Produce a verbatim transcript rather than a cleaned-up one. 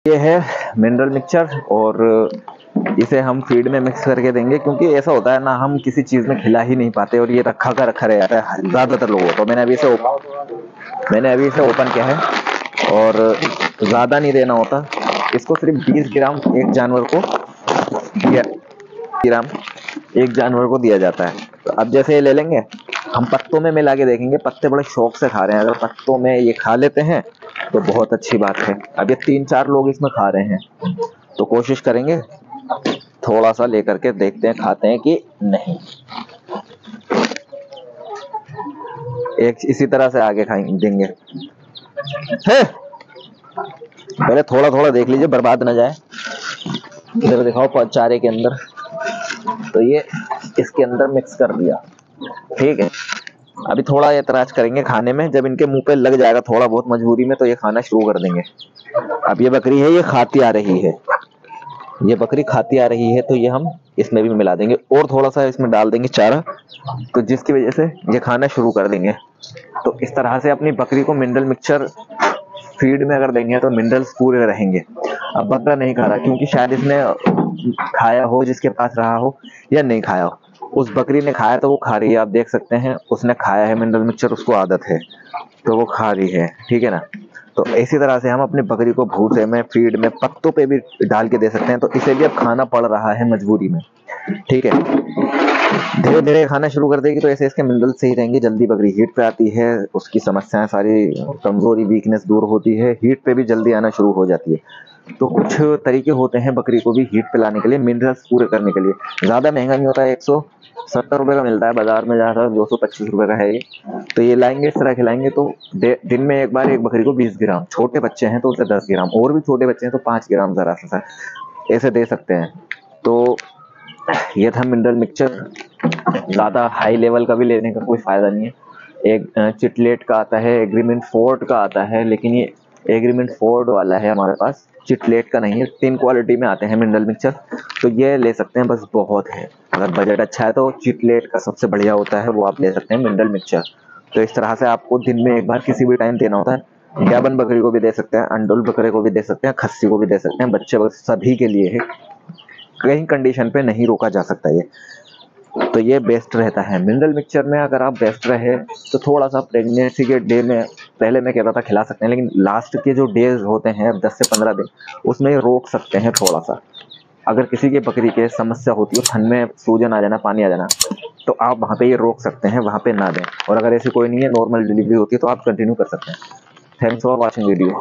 ये है mineral mixture और इसे हम फीड में मिक्स करके देंगे, क्योंकि ऐसा होता है ना, हम किसी चीज़ में खिला ही नहीं पाते और ये रखा का रखा रह जाता है ज़्यादातर लोगों को। मैंने अभी इसे मैंने अभी इसे ओपन किया है और ज़्यादा नहीं देना होता इसको, सिर्फ बीस ग्राम एक जानवर को दिया ग्राम एक जानवर को दिया जाता है। तो अब जैसे ये ले लेंगे, हम पत्तों में मिला के देखेंगे। पत्ते बड़े शौक से खा रहे हैं, अगर पत्तों में ये खा लेते हैं तो बहुत अच्छी बात है। अब ये तीन चार लोग इसमें खा रहे हैं, तो कोशिश करेंगे थोड़ा सा लेकर के देखते हैं खाते हैं कि नहीं। एक इसी तरह से आगे खाएंगे देंगे है। पहले थोड़ा थोड़ा देख लीजिए, बर्बाद ना जाए। इधर दिखाओ चारे के अंदर, तो ये इसके अंदर मिक्स कर दिया, ठीक है। अभी थोड़ा एतराज करेंगे खाने में, जब इनके मुंह पे लग जाएगा थोड़ा बहुत मजबूरी में, तो ये खाना शुरू कर देंगे। अब ये बकरी है, ये खाती आ रही है, ये बकरी खाती आ रही है, तो ये हम इसमें भी मिला देंगे और थोड़ा सा इसमें डाल देंगे चारा, तो जिसकी वजह से ये खाना शुरू कर देंगे। तो इस तरह से अपनी बकरी को मिनरल मिक्सचर फीड में अगर देंगे तो मिनरल्स पूरे रहेंगे। अब बकरा नहीं खा रहा, क्योंकि शायद इसने खाया हो, जिसके पास रहा हो, या नहीं खाया हो। उस बकरी ने खाया तो वो खा रही है, आप देख सकते हैं उसने खाया है मिनरल मिक्सचर, उसको आदत है तो वो खा रही है, ठीक है ना। तो इसी तरह से हम अपनी बकरी को भूसे में, फीड में, पत्तों पे भी डाल के दे सकते हैं। तो इसे भी अब खाना पड़ रहा है मजबूरी में, ठीक है। धीरे धीरे खाना शुरू कर देगी तो ऐसे इसके मिनरल सही रहेंगे। जल्दी बकरी हीट पे आती है, उसकी समस्याएं सारी, कमजोरी वीकनेस दूर होती है, हीट पे भी जल्दी आना शुरू हो जाती है। तो कुछ तरीके होते हैं बकरी को भी हीट पे लाने के लिए, मिनरल्स पूरे करने के लिए। ज्यादा महंगा नहीं होता है, एक सौ सत्तर रुपए का मिलता है बाजार में, जाकर दो सौ पच्चीस रुपए का है ये। तो ये लाएंगे, इस तरह खिलाएंगे तो दिन में एक बार एक बकरी को बीस ग्राम, छोटे बच्चे हैं तो उसे दस ग्राम, और भी छोटे बच्चे हैं तो पांच ग्राम जरा सा ऐसे दे सकते हैं। तो ये था मिनरल मिक्सचर। ज्यादा हाई लेवल का भी लेने का कोई फायदा नहीं है। एक चिटलेट का आता है, एग्रीमेंट फोर्ट का आता है, लेकिन ये एग्रीमेंट फोर्ट वाला है हमारे पास, चिटलेट का नहीं है। तीन क्वालिटी में आते हैं मिनरल मिक्सचर, तो ये ले सकते हैं, बस बहुत है। अगर बजट अच्छा है तो चिटलेट का सबसे बढ़िया होता है, वो आप ले सकते हैं मिनरल मिक्सचर। तो इस तरह से आपको दिन में एक बार किसी भी टाइम देना होता है। गाबन बकरी को भी दे सकते हैं, अंडोल बकरे को भी दे सकते हैं, खस्सी को भी दे सकते हैं, बच्चे सभी के लिए है। कहीं कंडीशन पे नहीं रोका जा सकता ये, तो ये बेस्ट रहता है मिनरल मिक्सचर में। अगर आप बेस्ट रहे तो थोड़ा सा प्रेगनेंसी के डे में, पहले मैं कहता था खिला सकते हैं, लेकिन लास्ट के जो डेज होते हैं दस से पंद्रह दिन, उसमें रोक सकते हैं थोड़ा सा। अगर किसी के बकरी के समस्या होती है, ठंड में सूजन आ जाना, पानी आ जाना, तो आप वहाँ पे ये रोक सकते हैं, वहाँ पे ना दें। और अगर ऐसी कोई नहीं है, नॉर्मल डिलीवरी होती है, तो आप कंटिन्यू कर सकते हैं। Thanks for watching video.